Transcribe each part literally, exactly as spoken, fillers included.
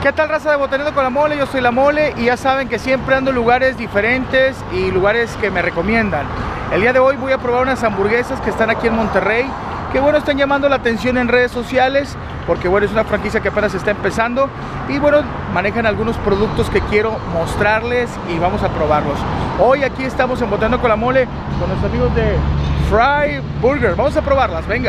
¿Qué tal, raza de Botaneando con la Mole? Yo soy la Mole y ya saben que siempre ando en lugares diferentes y lugares que me recomiendan. El día de hoy voy a probar unas hamburguesas que están aquí en Monterrey, que bueno, están llamando la atención en redes sociales, porque bueno, es una franquicia que apenas está empezando y bueno, manejan algunos productos que quiero mostrarles y vamos a probarlos. Hoy aquí estamos en Botaneando con la Mole con los amigos de Fry Burger. Vamos a probarlas, venga.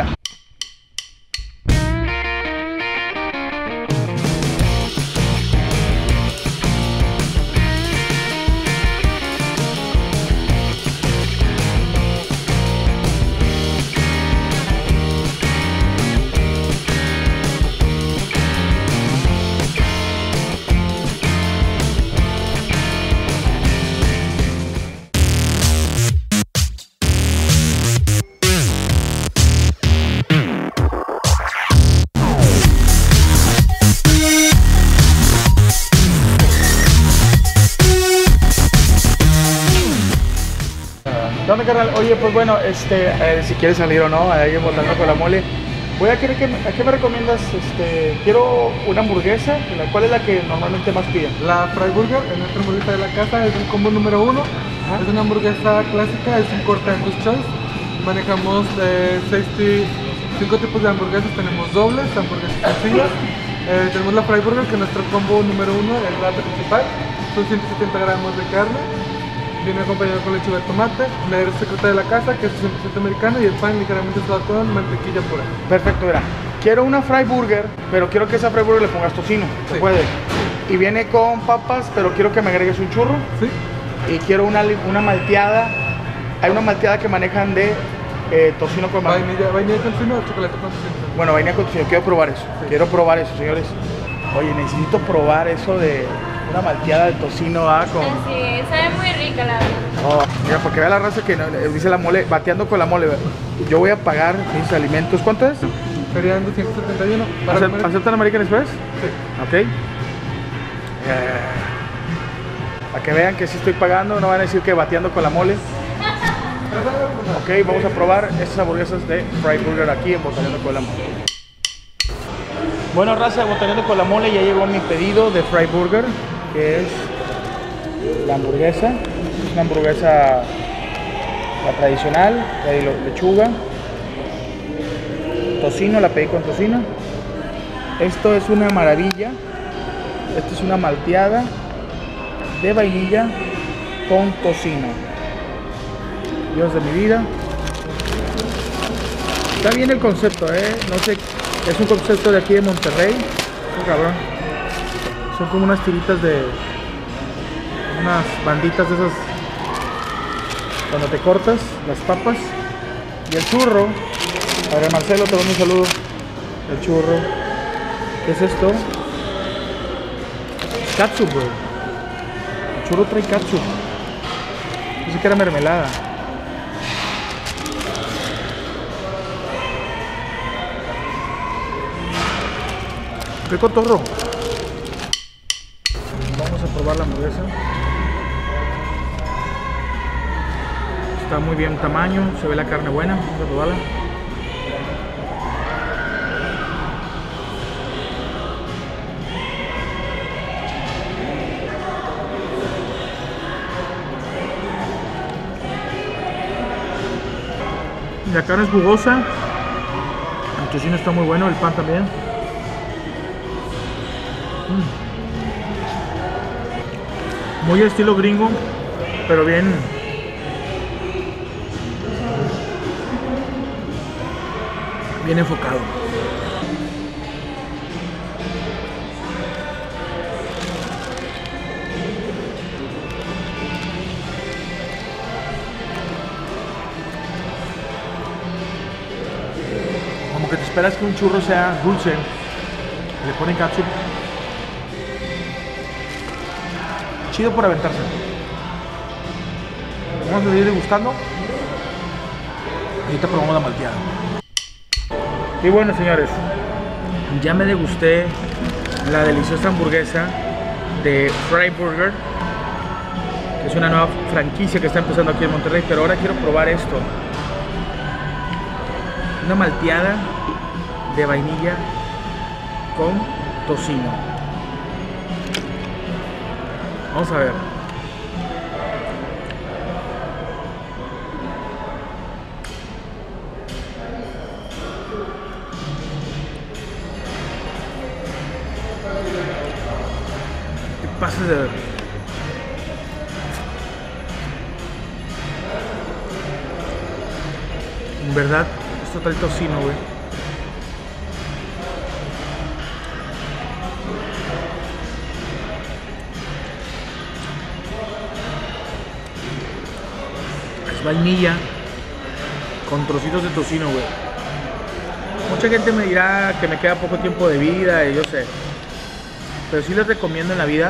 ¿Qué onda, carnal? Oye, pues bueno, este, eh, si quieres salir o no, ahí en Botaneando con la Mole, voy a querer que, ¿a qué me recomiendas? Este, quiero una hamburguesa, ¿cuál es la que normalmente más piden? La Fry Burger, en nuestra hamburguesa de la casa, es el combo número uno. Ajá. Es una hamburguesa clásica, es un corte Angus choice. Manejamos eh, sesenta, cinco tipos de hamburguesas, tenemos dobles, hamburguesas sencillas. Eh, tenemos la Fry Burger, que es nuestro combo número uno, es la principal. Son ciento setenta gramos de carne. Viene acompañado con lechuga de tomate, la secreta de la casa, que es cien por ciento americano, y el pan ligeramente sudado con mantequilla pura. Perfecto, mira. Quiero una Fry Burger, pero quiero que esa Fry Burger le pongas tocino. ¿Se sí. puede? Y viene con papas, pero quiero que me agregues un churro. Sí. Y quiero una, una malteada. Hay una malteada que manejan de eh, tocino con vainilla, vainilla con tocino o chocolate con tocino. Bueno, vainilla con tocino. Quiero probar eso. Sí. Quiero probar eso, señores. Oye, necesito probar eso de una malteada de tocino ¿ah? con... Sí, sabe muy rica la verdad. Oh, mira, porque vea la raza que no, dice la Mole, bateando con la Mole. Yo voy a pagar mis alimentos. ¿Cuánto es? Serían doscientos setenta y uno. ¿Acept, ¿Aceptan American Express? Sí. Ok. Eh, para que vean que sí estoy pagando, no van a decir que bateando con la Mole. Ok, vamos a probar estas hamburguesas de Fry Burger aquí en Botaneando con la Mole. Bueno, raza de Botaneando con la Mole, ya llegó mi pedido de Fry Burger, que es la hamburguesa. Es una hamburguesa la tradicional, de lechuga, tocino, la pedí con tocino. Esto es una maravilla. Esto es una malteada de vainilla con tocino. Dios de mi vida. Está bien el concepto, eh. No sé, es un concepto de aquí de Monterrey. Oh, cabrón. Son como unas tiritas de unas banditas de esas cuando te cortas las papas. Y el churro, a ver, Marcelo, te doy un saludo. El churro, ¿qué es esto? Catsup, bro. El churro trae catsup. Pensé que era mermelada. ¡Qué cotorro! Vamos a probar la hamburguesa. Está muy bien tamaño, se ve la carne buena. Vamos a probarla. La carne es jugosa. El tocino está muy bueno, el pan también. Mm. Muy estilo gringo, pero bien bien enfocado. Como que te esperas que un churro sea dulce, le ponen catsup. Chido por aventarse. Vamos a seguir degustando. Ahorita probamos la malteada. Y bueno, señores, ya me degusté la deliciosa hamburguesa de Fry Burger, que es una nueva franquicia que está empezando aquí en Monterrey, pero ahora quiero probar esto. Una malteada de vainilla con tocino. Vamos a ver. ¿Qué pasa de ver? En verdad, esto trae tocino, güey. Es vainilla con trocitos de tocino, güey. Mucha gente me dirá que me queda poco tiempo de vida, y yo sé. Pero sí les recomiendo en la vida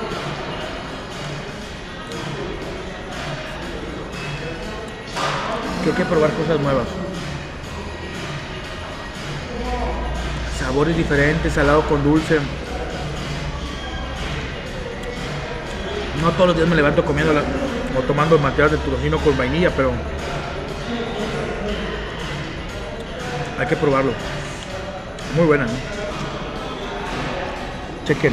que hay que probar cosas nuevas. Sabores diferentes, salado con dulce. No todos los días me levanto comiendo la, o tomando mantequilla de tocino con vainilla, pero hay que probarlo. Muy buena, ¿no? Chequen.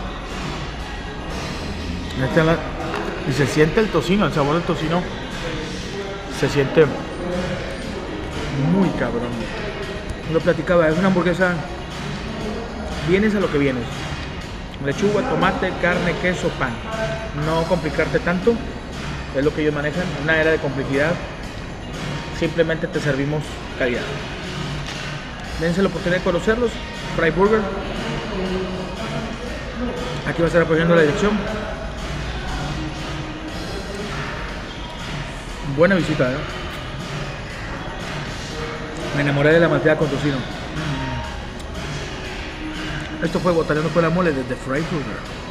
Esta es la, y se siente el tocino, el sabor del tocino se siente muy cabrón. Lo platicaba, es una hamburguesa, vienes a lo que vienes: lechuga, tomate, carne, queso, pan. No complicarte tanto, es lo que ellos manejan, una era de complejidad. Simplemente te servimos calidad. Dense la oportunidad de conocerlos. Fry Burger, aquí va a estar apoyando la dirección. Buena visita, ¿eh? Me enamoré de la mantequilla con tocino. Esto fue Botaneando con la Mole desde Fry Burger.